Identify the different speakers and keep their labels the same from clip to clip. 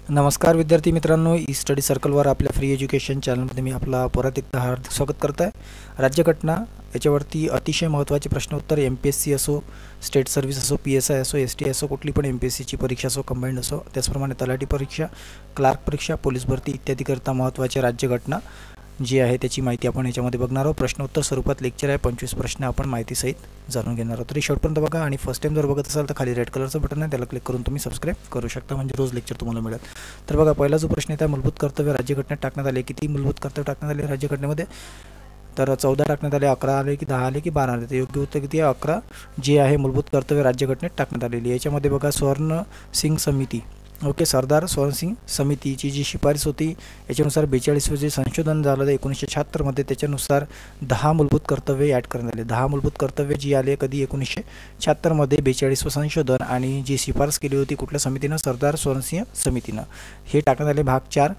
Speaker 1: नमस्कार विद्यार्थी मित्रांनो, ई स्टडी सर्कलवर आपल्या फ्री एज्युकेशन चॅनलमध्ये मी आपला परत एकदा हार्दिक स्वागत करत आहे। राज्यघटना याच्यावरती अतिशय महत्त्वाचे प्रश्नोत्तर MPSC असो, स्टेट सर्व्हिस असो, PSI असो, ST असो, कुठली पण MPSCची परीक्षा असो, कंबाईंड असो, त्याचप्रमाणे तलाठी परीक्षा, क्लार्क परीक्षा, पोलीस भरती इत्यादीकरता महत्त्वाचे राज्यघटना जी आहे त्याची माहिती आपण याच्यामध्ये बघणार आहोत। प्रश्नोत्तर स्वरूपात लेक्चर आहे, 25 प्रश्न आपण माहितीसहित जाणून घेणार आहोत। तरी शेवटपर्यंत बघा आणि फर्स्ट टाइम जर बघत असाल तर खाली रेड कलरचं बटन आहे, त्याला क्लिक करून तुम्ही सबस्क्राइब करू शकता, म्हणजे रोज लेक्चर तुम्हाला मिळेल। तर बघा, पहिला जो प्रश्न आहे, मूलभूत कर्तव्य राज्यघटनेत टाकण्यात आले। किती मूलभूत कर्तव्य टाकण्यात आले राज्यघटनेमध्ये? तर 14 टाकण्यात आले, 11 आले की 10 आले की 12 आले? तर योग्य उत्तर किती आहे? 11 जे आहे मूलभूत कर्तव्य राज्यघटनेत टाकण्यात आलेली। याच्यामध्ये बघा, स्वर्ण सिंग समिती, ओके, सरदार स्वर्ण सिंग समितीची जी शिफारस होती याच्यानुसार 42वे जे संशोधन झालं 1976 मध्ये, त्याच्यानुसार 10 मूलभूत कर्तव्य ॲड करण्यात आले। 10 मूलभूत कर्तव्य जी आले कधी? 1976 मध्ये 42वे संशोधन, आणि जी शिफारस केली होती कुठल्या समितीनं? सरदार स्वर्ण सिंग समितीनं। हे टाकण्यात आले भाग 4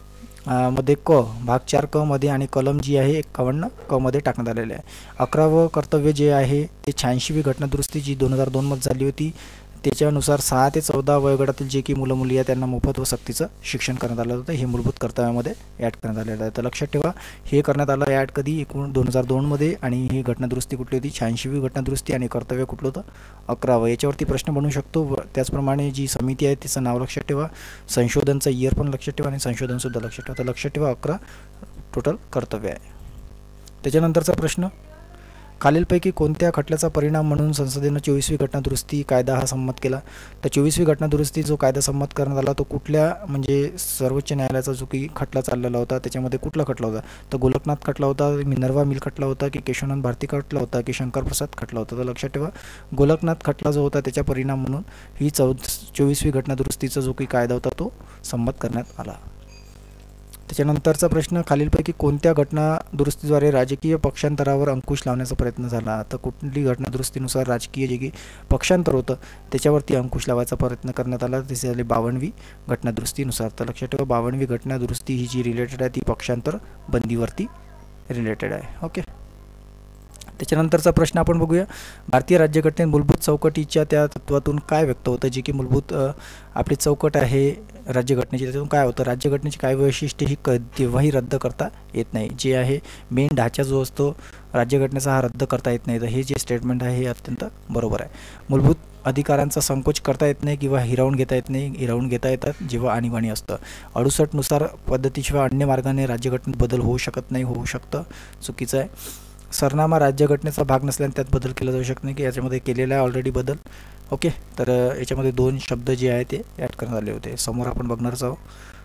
Speaker 1: मध्ये भाग 4 क मध्ये, आणि कलम जी आहे 51 क मध्ये टाकण्यात आलेले आहे। 11वं कर्तव्य जे आहे ते 86वी घटना दुरुस्ती जी 2002 मध्ये झाली होती, त्याच्यानुसार 6 ते 14 वयोगटातील जे की मुलं मुली आहे त्यांना मोफत व सक्तीचं शिक्षण करण्यात आलं होतं। हे मूलभूत कर्तव्यामध्ये ॲड करण्यात आलेलं आहे। तर लक्षात ठेवा, हे करण्यात आलं ॲड कधी? 2002 मध्ये, आणि ही घटना दुरुस्ती कुठली होती? 86वी घटना दुरुस्ती, आणि कर्तव्य कुठलं होतं? 11वं। याच्यावरती प्रश्न बनवू शकतो। त्याचप्रमाणे जी समिती आहे तिचं नाव लक्षात ठेवा, संशोधनचं इयर पण लक्षात ठेवा, आणि संशोधनसुद्धा लक्षात ठेवा। तर लक्षात ठेवा 11 टोटल कर्तव्य आहे। त्याच्यानंतरचा प्रश्न, खालीलपैकी कोणत्या खटल्याचा परिणाम म्हणून संसदेनं 24वी घटना दुरुस्ती कायदा हा संमत केला? तर 24वी घटना दुरुस्ती जो कायदा संमत करण्यात आला तो कुठल्या, म्हणजे सर्वोच्च न्यायालयाचा जो की खटला चाललेला होता त्याच्यामध्ये कुठला खटला होता? तर गोलकनाथ खटला होता, मिनर्वा मिल खटला होता, की केशवनंद भारती खटला होता, की शंकर प्रसाद खटला होता? तर लक्षात ठेवा, गोलकनाथ खटला जो होता त्याच्या परिणाम म्हणून ही 24वी घटना दुरुस्तीचा जो की कायदा होता तो संमत करण्यात आला। त्याच्यानंतरचा प्रश्न, खालीलपैकी कोणत्या घटना दुरुस्तीद्वारे राजकीय पक्षांतरावर अंकुश लावण्याचा प्रयत्न झाला? तर कुठली घटना दुरुस्तीनुसार राजकीय जे की पक्षांतर होतं त्याच्यावरती अंकुश लावायचा प्रयत्न करण्यात आला? ते झाले 52वी घटना दुरुस्तीनुसार। तर लक्षात ठेवा, 52वी घटना दुरुस्ती ही जी रिलेटेड आहे ती पक्षांतर बंदीवरती रिलेटेड आहे। ओके, त्याच्यानंतरचा प्रश्न आपण बघूया, भारतीय राज्यघटनेत मूलभूत चौकटीच्या त्या तत्वातून काय व्यक्त होतं? जी की मूलभूत आपली चौकट आहे राज्यघटनेची, त्याच्यातून काय होतं? राज्यघटनेची काय वैशिष्ट्ये ही केव्हाही रद्द करता येत नाही। जे आहे मेन ढाचा जो असतो राज्यघटनेचा हा रद्द करता येत नाही। तर हे जे स्टेटमेंट आहे हे अत्यंत बरोबर आहे। मूलभूत अधिकारांचा संकोच करता येत नाही किंवा हिरावून घेता येत नाही, हिरावून घेता येतात जेव्हा आणीबाणी असतं। 68 नुसार पद्धतीशिवाय अन्य मार्गाने राज्यघटनेत बदल होऊ शकत नाही, होऊ शकतं, चुकीचं आहे। सरनामा राज्यघटनेचा भाग नसल्याने त्यात बदल केला जाऊ शकत नाही, की याच्यामध्ये केलेला आहे ऑलरेडी बदल। ओके, तर याच्यामध्ये 2 शब्द जे आहे ते ॲड करण्यात आले होते, समोर आपण बघणारच आहोत।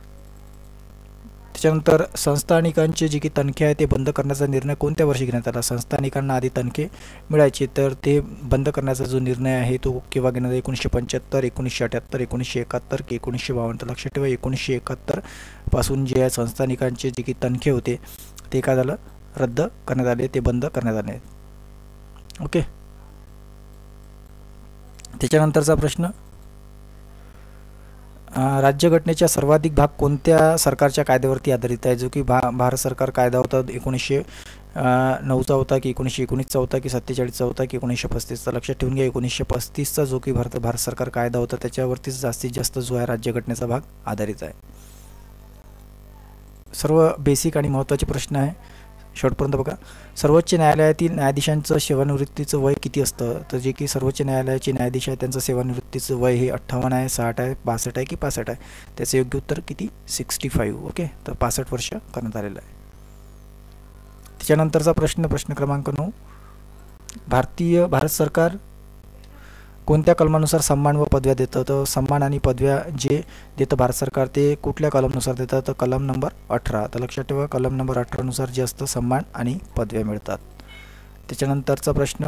Speaker 1: त्याच्यानंतर संस्थानिकांचे जे की तनखे आहे ते बंद करण्याचा निर्णय कोणत्या वर्षी घेण्यात आला? संस्थानिकांना आधी तनखे मिळायचे तर ते बंद करण्याचा जो निर्णय आहे तो केव्हा घेण्यात आला? 1975, 1978, 1971 की 1952? तर लक्षात ठेवा, 1971 पासून जे आहे संस्थानिकांचे जे की तनखे होते ते काय झालं? रद्द करण्यात आले, ते बंद करण्यात आले। ओके, त्याच्यानंतरचा प्रश्न, राज्यघटनेच्या सर्वाधिक भाग कोणत्या सरकारच्या कायद्यावरती आधारित आहे? जो की भारत सरकार कायदा होता 1909चा होता, की 1919चा होता, की 47चा होता, की 1935चा? लक्षात ठेवून घ्या, 1935चा जो की भारत सरकार कायदा होता त्याच्यावरतीच जास्तीत जास्त जो आहे राज्यघटनेचा भाग आधारित आहे। सर्व बेसिक आणि महत्त्वाचे प्रश्न आहे, शेवटपर्यंत बघा। सर्वोच्च न्यायालयातील न्यायाधीशांचं सेवानिवृत्तीचं वय किती असतं? तर जे की सर्वोच्च न्यायालयाचे न्यायाधीश आहे त्यांचं सेवानिवृत्तीचं वय हे 58 आहे, 60 आहे, 62 आहे, की 65 आहे? त्याचं योग्य उत्तर किती? 65। ओके, तर 65 वर्ष करण्यात आलेलं आहे। त्याच्यानंतरचा प्रश्न, प्रश्न क्रमांक 9, भारत सरकार कोणत्या कलमानुसार सन्मान व पदव्या देतं? तर सन्मान आणि पदव्या जे देतं भारत सरकार ते कुठल्या कलमनुसार देतं? तर कलम नंबर 18। तर लक्षात ठेवा, कलम नंबर 18 नुसार जे असतं सन्मान आणि पदव्या मिळतात। त्याच्यानंतरचा प्रश्न,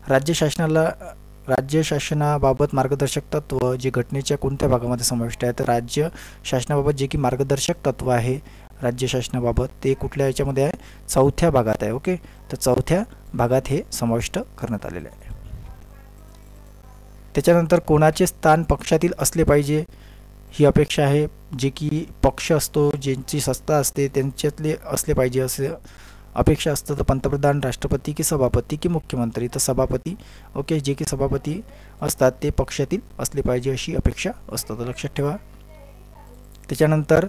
Speaker 1: राज्य शासनाबाबत मार्गदर्शक तत्व जे घटनेच्या कोणत्या भागामध्ये समाविष्ट आहे? तर राज्य शासनाबाबत जे की मार्गदर्शक तत्व आहे राज्य शासनाबाबत ते कुठल्या याच्यामध्ये आहे? 4थ्या भागात आहे। ओके, तर 4थ्या भागात हे समाविष्ट करण्यात आलेले आहे। त्याच्यानंतर कोणाचे स्थान पक्षातील असले पाहिजे ही अपेक्षा आहे? जे की पक्ष असतो, ज्यांची सत्ता असते त्यांच्यातले असले पाहिजे असे अपेक्षा असतं। तर पंतप्रधान, राष्ट्रपती, की सभापती, की मुख्यमंत्री? तर सभापती। ओके, जे की सभापती असतात ते पक्षातील असले पाहिजे अशी अपेक्षा असतं। तर लक्षात ठेवा, त्याच्यानंतर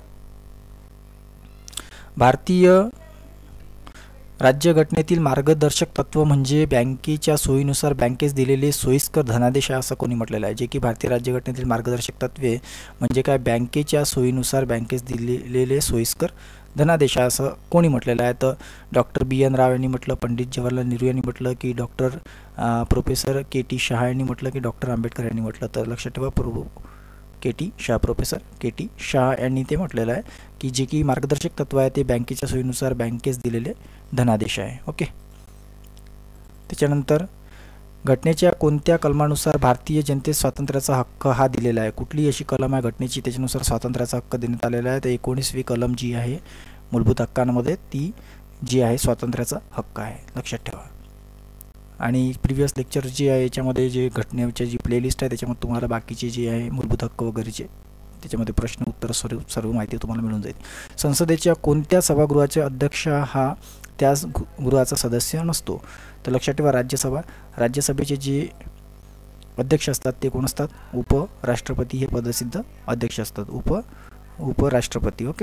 Speaker 1: भारतीय राज्यघटनेतील मार्गदर्शक तत्व म्हणजे बँकेच्या सोयीनुसार बँकेस दिलेले सोयीस्कर धनादेश असं कोणी म्हटलेलं आहे. जे की भारतीय राज्यघटनेतील मार्गदर्शक तत्वे म्हणजे काय, बँकेच्या सोयीनुसार बँकेस दिलेले सोयीस्कर धनादेश असं कोणी म्हटलेलं आहे. तर डॉक्टर BN राव यांनी म्हटलं, पंडित जवाहरलाल नेहरू यांनी म्हटलं, की डॉक्टर प्रोफेसर KT शहा यांनी म्हटलं, की डॉक्टर आंबेडकर यांनी म्हटलं. तर लक्षात ठेवा, प्रोफेसर KT शहा यांनी ते म्हटलेलं आहे की जे की मार्गदर्शक तत्व आहे ते बँकेच्या सोयीनुसार बँकेस दिलेले धनादेश आहे. ओके. त्याच्यानंतर घटनेच्या कोणत्या कलमानुसार भारतीय जनतेस स्वातंत्र्याचा हक्क हा दिलेला आहे. कुठली अशी कलम आहे घटनेची त्याच्यानुसार स्वातंत्र्याचा हक्क देण्यात आलेला आहे. तर 19वी कलम जी आहे मूलभूत हक्कांमध्ये ती जी आहे स्वातंत्र्याचा हक्क आहे. लक्षात ठेवा. आणि प्रिव्हियस लेक्चर जे आहे याच्यामध्ये जे घटनेची जी प्लेलिस्ट आहे त्याच्यामध्ये तुम्हाला बाकीचे जे आहे मूलभूत हक्क वगैरेचे त्याच्यामध्ये प्रश्न उत्तर सर्व माहिती तुम्हाला मिळून जाईल. संसदेच्या कोणत्या सभागृहाचे अध्यक्ष हा त्याच गृहाचा सदस्य नसतो. तर लक्षात ठेवा, राज्यसभेचे जे अध्यक्ष असतात ते कोण असतात, उपराष्ट्रपती हे पदसिद्ध अध्यक्ष असतात. उपराष्ट्रपती. ओके.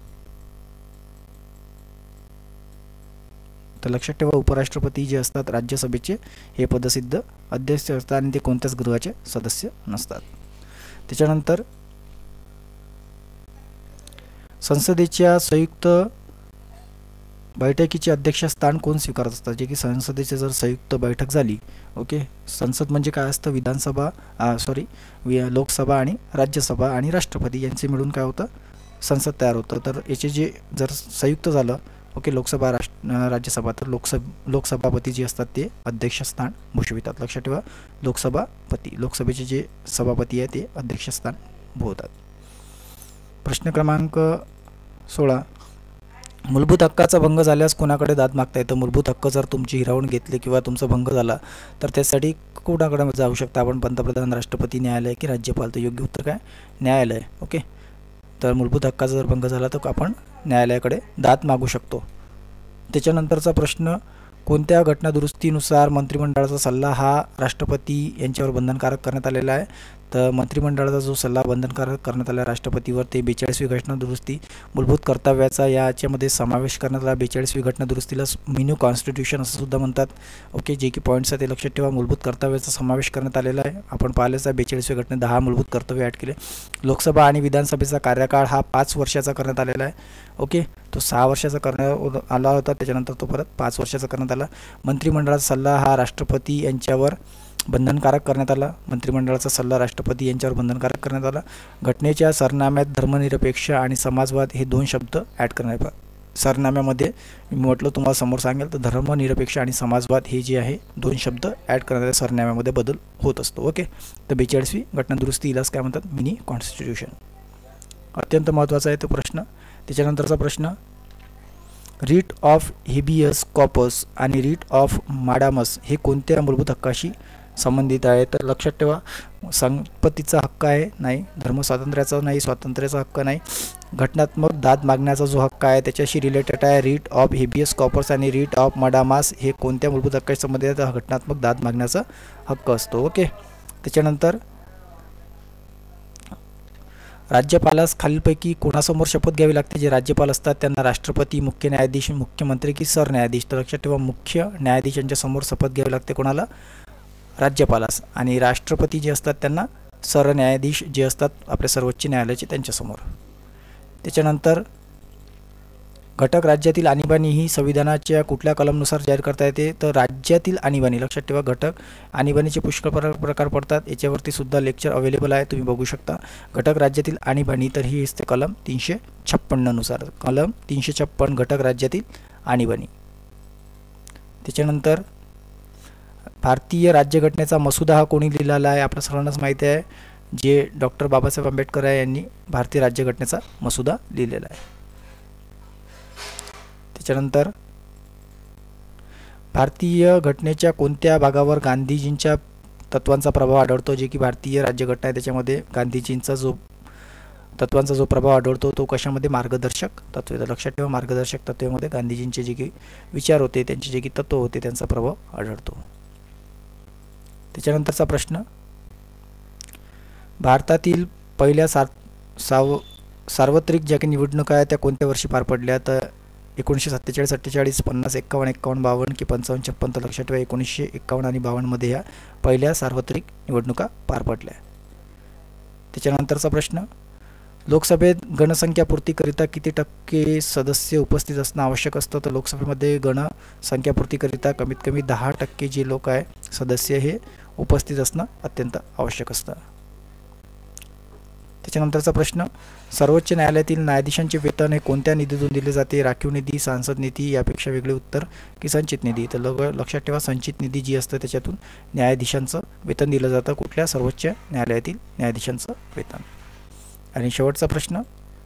Speaker 1: तर लक्षात ठेवा, उपराष्ट्रपती जे असतात राज्यसभेचे हे पदसिद्ध अध्यक्ष असतात आणि ते कोणत्याच गृहाचे सदस्य नसतात. त्याच्यानंतर संसदेच्या संयुक्त बैठकीचे अध्यक्षस्थान कोण स्वीकारत असतात. जे की संसदेची जर संयुक्त बैठक झाली, ओके, संसद म्हणजे काय असतं, लोकसभा आणि राज्यसभा आणि राष्ट्रपती यांचे मिळून काय होतं, संसद तयार होतं. तर याचे जे जर संयुक्त झालं, ओके, लोकसभा राज्यसभा, तर लोकसभापती जे असतात ते अध्यक्षस्थान भूषवितात. लक्षात ठेवा, लोकसभेचे जे सभापती आहे ते अध्यक्षस्थान भूषवतात. प्रश्न क्रमांक 16. मूलभूत हक्काचा भंग झाल्यास कोणाकडे दाद मागता येतं. मूलभूत हक्क जर तुमची हिरावून घेतले किंवा तुमचा भंग झाला तर त्यासाठी कोणाकडे जाऊ शकता आपण, पंतप्रधान, राष्ट्रपती, न्यायालय की राज्यपाल. तर योग्य उत्तर काय, न्यायालय. ओके. तर मूलभूत हक्काचा जर भंग झाला तर आपण न्यायालयाकडे दाद मागू शकतो. त्याच्यानंतरचा प्रश्न, कोणत्या घटनादुरुस्तीनुसार मंत्रिमंडळाचा सल्ला हा राष्ट्रपती यांच्यावर बंधनकारक करण्यात आलेला आहे. तर मंत्रिमंडळाचा जो सल्ला बंधनकारक करण्यात आला राष्ट्रपतीवर ते 42वी घटनादुरुस्ती मूलभूत कर्तव्याचा याच्यामध्ये समावेश करण्यात आला. 42वी घटनादुरुस्तीला मिनी कॉन्स्टिट्यूशन असं सुद्धा म्हणतात. ओके. जे की पॉईंट्स आहे ते लक्षात ठेवा. मूलभूत कर्तव्याचा समावेश करण्यात आलेला आहे. आपण पाहिलेच आहे 42वी घटनेत 10 मूलभूत कर्तव्य ॲड केले. लोकसभा आणि विधानसभेचा कार्यकाळ हा 5 वर्षाचा करण्यात आलेला आहे. ओके. तो 6 वर्षाचा करण्यात आला होता, त्याच्यानंतर तो परत 5 वर्षाचा करण्यात आला. मंत्रिमंडळाचा सल्ला हा राष्ट्रपती यांच्यावर बंधनकारक करण्यात आला. मंत्रिमंडळाचा सल्ला राष्ट्रपती यांच्यावर बंधनकारक करण्यात आला. घटनेच्या सरनाम्यात धर्मनिरपेक्ष आणि समाजवाद हे 2 शब्द ॲड करण्यात. सरनाम्यामध्ये मी म्हटलं तुम्हाला समोर सांगेल, तर धर्मनिरपेक्ष आणि समाजवाद हे जे आहे 2 शब्द ॲड करण्यात सरनाम्यामध्ये बदल होत असतो. ओके. तर 42वी घटनादुरुस्ती हिलाच काय म्हणतात, मिनी कॉन्स्टिट्यूशन. अत्यंत महत्त्वाचा आहे तो प्रश्न. त्याच्यानंतरचा प्रश्न, रीट ऑफ हेबियस कॉर्पस आणि रीट ऑफ माडामस हे कोणत्या मूलभूत हक्काशी संबंधित आहे. तर लक्षात ठेवा, संपत्तीचा हक्क आहे नाही, धर्मस्वातंत्र्याचा नाही, स्वातंत्र्याचा हक्क नाही. घटनात्मक दाद मागण्याचा जो हक्क आहे त्याच्याशी रिलेटेड आहे. रीट ऑफ हेबियस कॉर्पस आणि रीट ऑफ माडामास हे कोणत्या मूलभूत हक्काशी संबंधित आहे, तर घटनात्मक दाद मागण्याचा हक्क असतो. ओके. त्याच्यानंतर राज्यपालास खालीलपैकी कोणासमोर शपथ घ्यावी लागते. जे राज्यपाल असतात त्यांना राष्ट्रपती, मुख्य न्यायाधीश, मुख्यमंत्री की सरन्यायाधीश. तर लक्षात ठेवा, मुख्य न्यायाधीशांच्या समोर शपथ घ्यावी लागते कोणाला, राज्यपालास. आणि राष्ट्रपती जे असतात त्यांना सरन्यायाधीश जे असतात आपल्या सर्वोच्च न्यायालयाचे त्यांच्यासमोर. त्याच्यानंतर घटक राज्यातील आणीबाणी ही संविधानाच्या कुठल्या कलमनुसार जाहीर करता येते. तर राज्यातील आणीबाणी. लक्षात ठेवा, घटक आणीबाणीचे पुष्कळ प्रकार पडतात. याच्यावरती सुद्धा लेक्चर अवेलेबल आहे, तुम्ही बघू शकता. घटक राज्यातील आणीबाणी तर ही असते कलम 356 नुसार. कलम 356 घटक राज्यातील आणीबाणी. त्याच्यानंतर भारतीय राज्यघटनेचा मसुदा हा कोणी लिहिलेला आहे, आपल्या सर्वांनाच माहिती आहे, जे डॉक्टर बाबासाहेब आंबेडकर आहे यांनी भारतीय राज्यघटनेचा मसुदा लिहिलेला आहे. त्याच्यानंतर भारतीय घटनेच्या कोणत्या भागावर गांधीजींच्या तत्वांचा प्रभाव आढळतो. जे की भारतीय राज्यघटना आहे त्याच्यामध्ये गांधीजींचा जो तत्वांचा जो प्रभाव आढळतो तो कशामध्ये, मार्गदर्शक तत्वे. तर लक्षात ठेवा, मार्गदर्शक तत्वेमध्ये गांधीजींचे जे की विचार होते, त्यांचे जे की तत्व होते त्यांचा प्रभाव आढळतो. त्याच्यानंतरचा प्रश्न, भारतातील पहिल्या सार्वत्रिक ज्या काही निवडणुका आहेत त्या कोणत्या वर्षी पार पडल्या, तर 1947, 48, 50, 51, 51, 52 की 55, 56, तर लक्षात ठेवा 1951 आणि 52मध्ये ह्या पहिल्या सार्वत्रिक निवडणुका पार पडल्या. त्याच्यानंतरचा प्रश्न, लोकसभेत गणसंख्यापूर्तीकरिता किती टक्के सदस्य उपस्थित असणं आवश्यक असतं, तर लोकसभेमध्ये गणसंख्यापूर्तीकरिता कमीत कमी 10% जे लोक आहे सदस्य हे उपस्थित असणं अत्यंत आवश्यक असतं. त्याच्यानंतरचा प्रश्न, सर्वोच्च न्यायालयातील न्यायाधीशांचे वेतन हे कोणत्या निधीतून दिले जाते, राखीव निधी, सांसद निधी, यापेक्षा वेगळे उत्तर की संचित निधी, तर लक्षात ठेवा संचित निधी जी असतं त्याच्यातून न्यायाधीशांचं वेतन दिलं जातं, कुठल्या सर्वोच्च न्यायालयातील न्यायाधीशांचं वेतन. आणि शेवटचा प्रश्न,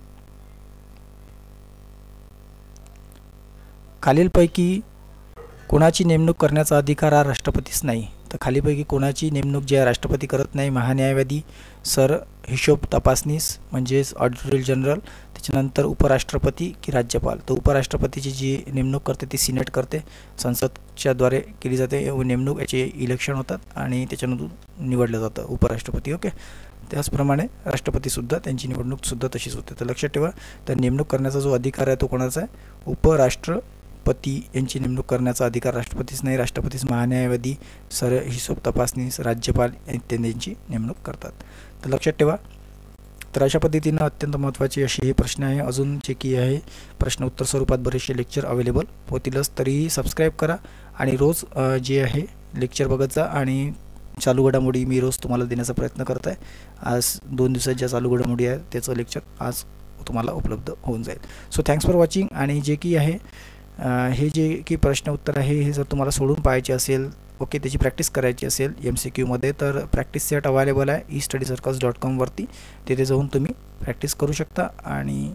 Speaker 1: खालीलपैकी कोणाची नेमणूक करण्याचा अधिकार हा राष्ट्रपतीच नाही, तर खालीपैकी कोणाची नेमणूक जी आहे राष्ट्रपती करत नाही, महान्यायवादी, हिशोब तपासनीस म्हणजेच ऑडिटर जनरल, त्याच्यानंतर उपराष्ट्रपती की राज्यपाल, तर उपराष्ट्रपतीची जी नेमणूक करते ती सिनेट करते, संसदच्याद्वारे केली जाते नेमणूक, याचे इलेक्शन होतात आणि त्याच्यानंतर निवडलं जातं उपराष्ट्रपती. ओके, त्याचप्रमाणे राष्ट्रपतीसुद्धा त्यांची निवडणूकसुद्धा तशीच होते. तर लक्षात ठेवा, तर नेमणूक करण्याचा जो अधिकार आहे तो कोणाचा आहे, उपराष्ट्रपती यांची नेमणूक करण्याचा अधिकार राष्ट्रपतीच नाही, राष्ट्रपतीच महान्यायवादी, हिशोब तपासनीस, राज्यपाल इत्यादींची नेमणूक करतात. तर लक्षात ठेवा. तर अशा पद्धतीनं अत्यंत महत्त्वाचे असे हे प्रश्न आहे. अजून जे की आहे प्रश्न उत्तर स्वरूपात बरेचसे लेक्चर अवेलेबल होतीलच, तरीही सबस्क्राईब करा आणि रोज जे आहे लेक्चर बघत जा आणि चालू घडामोडी मी रोज तुम्हाला देण्याचा प्रयत्न करत आहे. आज 2 दिवसात ज्या चालू घडामोडी आहे त्याचं लेक्चर आज तुम्हाला उपलब्ध होऊन जाईल. So thanks for watching. आणि जे की आहे हे जे की प्रश्न उत्तर आहे हे जर तुम्हाला सोडून पाहायचे असेल, ओके, त्याची प्रॅक्टिस करायची असेल MCQमध्ये, तर प्रॅक्टिस सेट अवेलेबल आहे estudycircles.com वरती, तिथे जाऊन तुम्ही प्रॅक्टिस करू शकता. आणि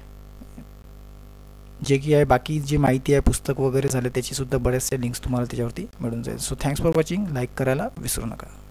Speaker 1: जे की आहे बाकी जी माहिती आहे पुस्तक वगैरे झाले त्याचीसुद्धा बरेचसे लिंक्स तुम्हाला त्याच्यावरती मिळून जाईल. So thanks for watching. Like करायला विसरू नका.